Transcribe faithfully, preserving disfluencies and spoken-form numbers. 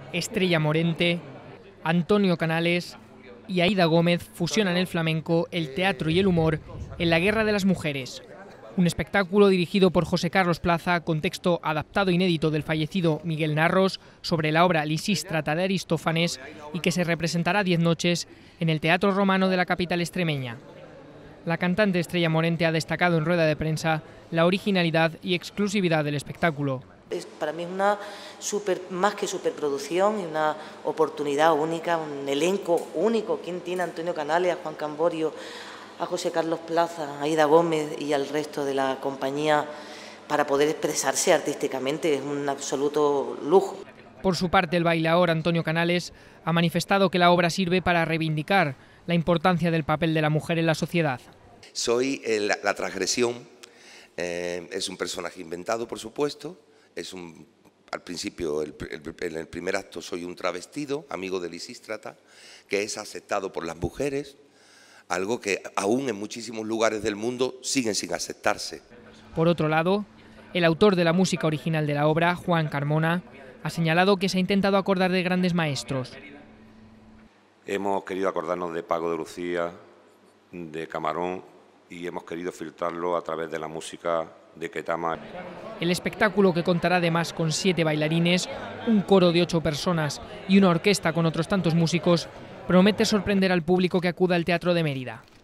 Estrella Morente, Antonio Canales y Aida Gómez fusionan el flamenco, el teatro y el humor en La Guerra de las Mujeres. Un espectáculo dirigido por José Carlos Plaza, con texto adaptado inédito del fallecido Miguel Narros sobre la obra Lisístrata de Aristófanes y que se representará diez noches en el Teatro Romano de la capital extremeña. La cantante Estrella Morente ha destacado en rueda de prensa la originalidad y exclusividad del espectáculo. Es, para mí es una super, más que superproducción y una oportunidad única, un elenco único. ¿Quién tiene a Antonio Canales, a Juan Camborio, a José Carlos Plaza, a Aida Gómez y al resto de la compañía para poder expresarse artísticamente? Es un absoluto lujo. Por su parte, el bailaor Antonio Canales ha manifestado que la obra sirve para reivindicar la importancia del papel de la mujer en la sociedad. Soy el, la transgresión, eh, es un personaje inventado, por supuesto. Es un, al principio, el, el, en el primer acto, soy un travestido, amigo de Lisístrata, que es aceptado por las mujeres, algo que aún en muchísimos lugares del mundo siguen sin aceptarse. Por otro lado, el autor de la música original de la obra, Juan Carmona, ha señalado que se ha intentado acordar de grandes maestros. Hemos querido acordarnos de Paco de Lucía, de Camarón, y hemos querido filtrarlo a través de la música de Ketama. El espectáculo, que contará además con siete bailarines, un coro de ocho personas y una orquesta con otros tantos músicos, promete sorprender al público que acuda al Teatro de Mérida.